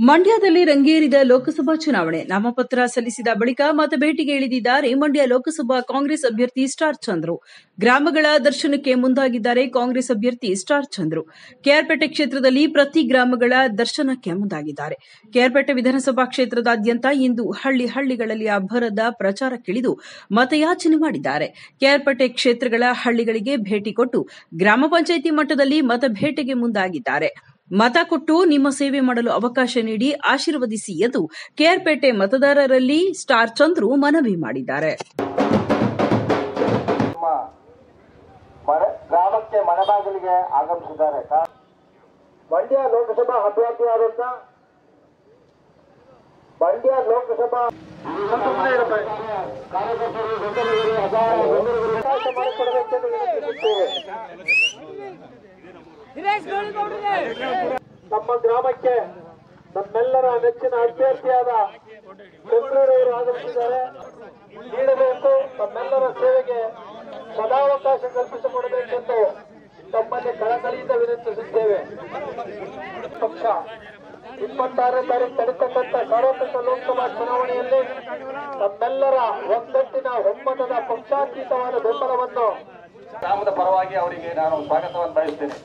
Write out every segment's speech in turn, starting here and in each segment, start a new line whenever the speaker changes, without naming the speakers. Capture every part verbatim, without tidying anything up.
ಮಂಡ್ಯದಲ್ಲಿ ರಂಗೇರಿದ ಲೋಕಸಭಾ ಚುನಾವಣೆ ನಾಮಪತ್ರ ಸಲ್ಲಿಸಿದ ಬಳಿಕ ಮತ ಭೇಟಿಗೆ ಇಳಿದಿದ್ದಾರೆ ಮಂಡ್ಯ ಲೋಕಸಭಾ ಕಾಂಗ್ರೆಸ್ ಅಭ್ಯರ್ಥಿ ಸ್ಟಾರ್ ಚಂದ್ರು. ಗ್ರಾಮಗಳ ದರ್ಶನಕ್ಕೆ ಮುಂದಾಗಿದ್ದಾರೆ ಕಾಂಗ್ರೆಸ್ ಅಭ್ಯರ್ಥಿ ಸ್ಟಾರ್ ಚಂದ್ರು. ಕೆಆರ್ಪೇಟೆ ಕ್ಷೇತ್ರದಲ್ಲಿ ಪ್ರತಿ ಗ್ರಾಮಗಳ ದರ್ಶನಕ್ಕೆ ಮುಂದಾಗಿದ್ದಾರೆ. ಕೆಆರ್ಪೇಟೆ ವಿಧಾನಸಭಾ ಕ್ಷೇತ್ರದಾದ್ಯಂತ ಇಂದು ಹಳ್ಳಿ ಹಳ್ಳಿಗಳಲ್ಲಿ ಅಬ್ಬರದ ಪ್ರಚಾರಕ್ಕಿಳಿದು ಮತಯಾಚನೆ ಮಾಡಿದ್ದಾರೆ. ಕೆಆರ್ಪೇಟೆ ಕ್ಷೇತ್ರಗಳ ಹಳ್ಳಿಗಳಿಗೆ ಭೇಟಿ ಕೊಟ್ಟು ಗ್ರಾಮ ಪಂಚಾಯಿತಿ ಮಟ್ಟದಲ್ಲಿ ಮತ ಭೇಟಿಗೆ ಮುಂದಾಗಿದ್ದಾರೆ. ಮತ ಕೊಟ್ಟು ನಿಮ್ಮ ಸೇವೆ ಮಾಡಲು ಅವಕಾಶ ನೀಡಿ ಆಶೀರ್ವದಿಸಿ ಎಂದು ಕೆಆರ್ಪೇಟೆ ಮತದಾರರಲ್ಲಿ ಸ್ಟಾರ್ ಚಂದ್ರು ಮನವಿ ಮಾಡಿದ್ದಾರೆ.
ಗ್ರಾಮಕ್ಕೆ ಮನೆಬಾಗಿಲಿಗೆ ಆಗಮಿಸಿದ್ದಾರೆ. ಮಂಡ್ಯ ಲೋಕಸಭಾ ಅಭ್ಯರ್ಥಿಯಾದಂತ ಮಂಡ್ಯ ಲೋಕಸಭಾ ನಮ್ಮ ಗ್ರಾಮಕ್ಕೆ ನಮ್ಮೆಲ್ಲರ ನೆಚ್ಚಿನ ಅಭ್ಯರ್ಥಿಯಾದ ಚಂದ್ರರವರು ಆಗಮಿಸಿದ್ದಾರೆ. ನೀಡಬೇಕು ತಮ್ಮೆಲ್ಲರ ಸೇವೆಗೆ ಸದಾವಕಾಶ ಕಲ್ಪಿಸಿಕೊಡಬೇಕೆಂದು ತಮ್ಮಲ್ಲಿ ಕಳಕಳಿಯಿಂದ ವಿನಂತಿಸುತ್ತೇವೆ. ಪಕ್ಷ ಇಪ್ಪತ್ತಾರನೇ ತಾರೀಕು ನಡೀತಕ್ಕಂಥ ಸಾರ್ವತ್ರಿಕ ಲೋಕಸಭಾ ಚುನಾವಣೆಯಲ್ಲಿ ತಮ್ಮೆಲ್ಲರ ಒಗ್ಗಟ್ಟಿನ ಒಮ್ಮತದ ಪಕ್ಷಾತೀತವಾದ ಬೆಂಬಲವನ್ನು ಗ್ರಾಮದ ಪರವಾಗಿ ಅವರಿಗೆ ನಾನು ಸ್ವಾಗತವನ್ನು ಬಯಸ್ತೇನೆ.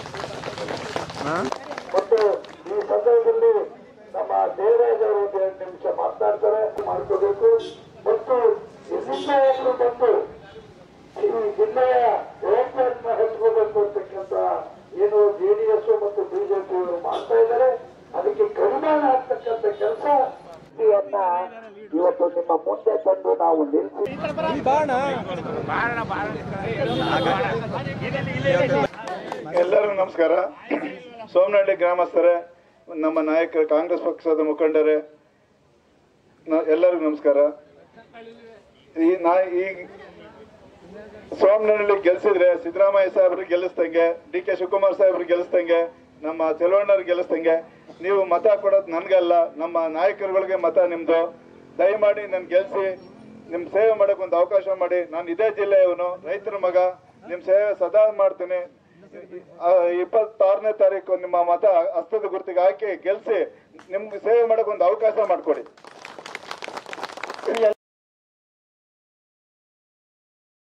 ಮತ್ತು ಈ ಸಂದರ್ಭದಲ್ಲಿ ನಮ್ಮ ದೇವರಾಜ್ ಅವರು ಒಂದು ಎರಡು ನಿಮಿಷ ಮಾತನಾಡ್ತಾರೆ ಮಾಡ್ಕೋಬೇಕು. ಮತ್ತು ಎಲ್ಲಿಂದ ಒಬ್ಬರು ಬಂದು ಈ ಜಿಲ್ಲೆಯ ಜವಾಬ್ದಾರಿನ ಹಂಚ್ಕೋಬೇಕು ಅಂತಕ್ಕಂಥ ಏನು ಜೆಡಿಎಸ್ ಮತ್ತು ಬಿಜೆಪಿ ಅವರು ಮಾಡ್ತಾ ಇದ್ದಾರೆ. ಅದಕ್ಕೆ ಕಡಿವಾಣ ಆಗ್ತಕ್ಕಂಥ ಕೆಲಸ ಇವತ್ತು ನಿಮ್ಮ ಮುಂದೆ ತಂದು ನಾವು ನಿಲ್ಲಿಸಿ.
ಎಲ್ಲರಿಗೂ ನಮಸ್ಕಾರ. ಸೋಮನಹಳ್ಳಿ ಗ್ರಾಮಸ್ಥರೇ, ನಮ್ಮ ನಾಯಕರು, ಕಾಂಗ್ರೆಸ್ ಪಕ್ಷದ ಮುಖಂಡರೇ, ಎಲ್ಲರಿಗೂ ನಮಸ್ಕಾರ. ಈ ನಾ ಈ ಸೋಮನಹಳ್ಳಿ ಗೆಲ್ಸಿದ್ರೆ ಸಿದ್ದರಾಮಯ್ಯ ಸಾಹೇಬ್ರಿಗೆ ಗೆಲ್ಲಿಸ್ದಂಗೆ, ಡಿ ಕೆ ಶಿವಕುಮಾರ್ ಸಾಹೇಬ್ರಿಗೆ ಗೆಲ್ಲಿಸ್ದಂಗೆ, ನಮ್ಮ ಚೆಲುವಣ್ಣವ್ರಿಗೆ ಗೆಲ್ಲಿಸ್ದಂಗೆ. ನೀವು ಮತ ಕೊಡೋದು ನನ್ಗಲ್ಲ, ನಮ್ಮ ನಾಯಕರುಗಳಿಗೆ ಮತ ನಿಮ್ದು. ದಯಮಾಡಿ ನನ್ ಗೆಲ್ಸಿ ನಿಮ್ ಸೇವೆ ಮಾಡಕ್ ಒಂದು ಅವಕಾಶ ಮಾಡಿ. ನಾನು ಇದೇ ಜಿಲ್ಲೆಯವನು, ರೈತರ ಮಗ, ನಿಮ್ ಸೇವೆ ಸದಾ ಮಾಡ್ತೀನಿ. ಇಪ್ಪತ್ತಾರನೇ ತಾರೀಕು ನಿಮ್ಮ ಮತ ಹಸ್ತದ ಗುರುತಿಗೆ ಹಾಕಿ ಗೆಲ್ಸಿ ನಿಮ್ಗೆ ಸೇವೆ ಮಾಡಕ್ ಒಂದು ಅವಕಾಶ ಮಾಡ್ಕೊಡಿ.